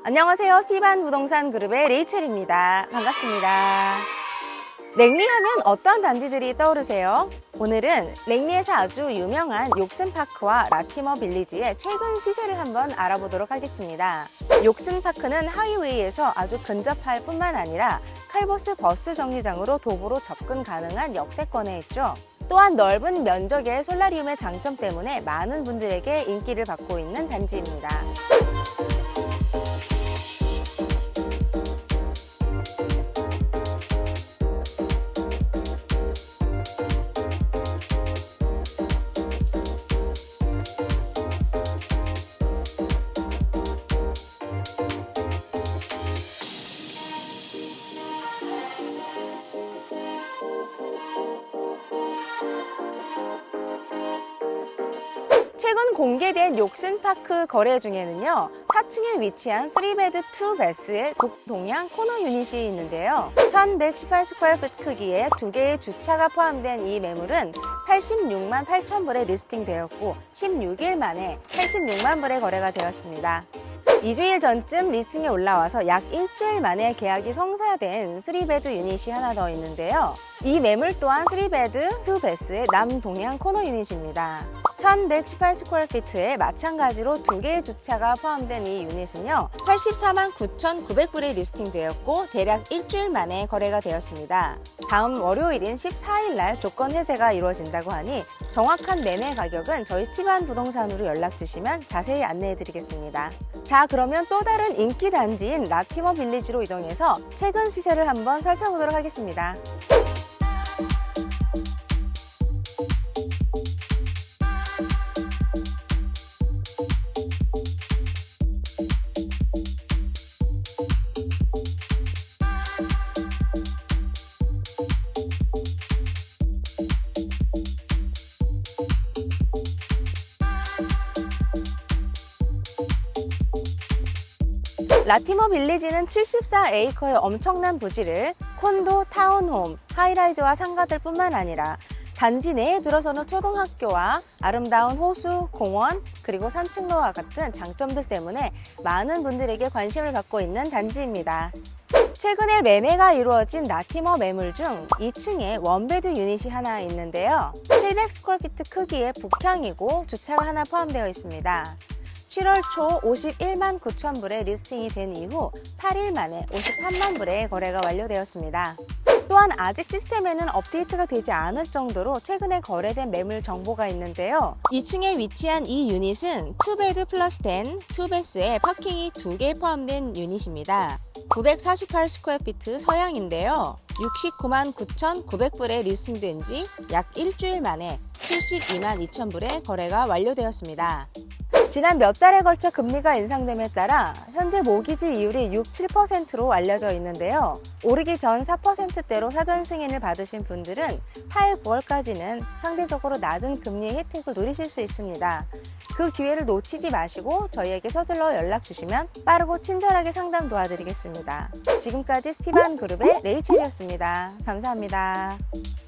안녕하세요. C반 부동산 그룹의 레이첼입니다. 반갑습니다. 랭리하면 어떠한 단지들이 떠오르세요? 오늘은 랭리에서 아주 유명한 욕슨파크와 라티머 빌리지의 최근 시세를 한번 알아보도록 하겠습니다. 욕슨파크는 하이웨이에서 아주 근접할 뿐만 아니라 칼보스 버스 정류장으로 도보로 접근 가능한 역세권에 있죠. 또한 넓은 면적의 솔라리움의 장점 때문에 많은 분들에게 인기를 받고 있는 단지입니다. 최근 공개된 욕슨파크 거래 중에는요, 4층에 위치한 3베드 2베스의 북동향 코너 유닛이 있는데요. 1118스퀘어풋 크기의 2개의 주차가 포함된 이 매물은 86만 8천 불에 리스팅되었고 16일 만에 86만 불에 거래가 되었습니다. 2주일 전쯤 리스팅에 올라와서 약 일주일 만에 계약이 성사된 3베드 유닛이 하나 더 있는데요. 이 매물 또한 3베드 2베스의 남동향 코너 유닛입니다. 1118스퀘어피트에 마찬가지로 2개의 주차가 포함된 이 유닛은요, 84만 9,900불에 리스팅되었고 대략 일주일 만에 거래가 되었습니다. 다음 월요일인 14일 날 조건 해제가 이루어진다고 하니 정확한 매매 가격은 저희 스티반 부동산으로 연락 주시면 자세히 안내해 드리겠습니다. 자, 그러면 또 다른 인기 단지인 라티머 빌리지로 이동해서 최근 시세를 한번 살펴보도록 하겠습니다. 라티머 빌리지는 74에이커의 엄청난 부지를 콘도, 타운홈, 하이라이즈와 상가들 뿐만 아니라 단지 내에 들어서는 초등학교와 아름다운 호수, 공원, 그리고 산책로와 같은 장점들 때문에 많은 분들에게 관심을 받고 있는 단지입니다. 최근에 매매가 이루어진 라티머 매물 중 2층에 원베드 유닛이 하나 있는데요. 700스퀘어피트 크기의 북향이고 주차가 하나 포함되어 있습니다. 7월 초 51만 9천 불에 리스팅이 된 이후 8일 만에 53만 불에 거래가 완료되었습니다. 또한 아직 시스템에는 업데이트가 되지 않을 정도로 최근에 거래된 매물 정보가 있는데요. 2층에 위치한 이 유닛은 2베드 플러스 10, 2베스에 파킹이 2개 포함된 유닛입니다. 948스퀘어피트 서양인데요. 69만 9,900불에 리스팅된 지 약 일주일 만에 72만 2천 불에 거래가 완료되었습니다. 지난 몇 달에 걸쳐 금리가 인상됨에 따라 현재 모기지 이율이 6, 7%로 알려져 있는데요. 오르기 전 4%대로 사전 승인을 받으신 분들은 8, 9월까지는 상대적으로 낮은 금리의 혜택을 누리실 수 있습니다. 그 기회를 놓치지 마시고 저희에게 서둘러 연락 주시면 빠르고 친절하게 상담 도와드리겠습니다. 지금까지 스티반 그룹의 레이첼이었습니다. 감사합니다.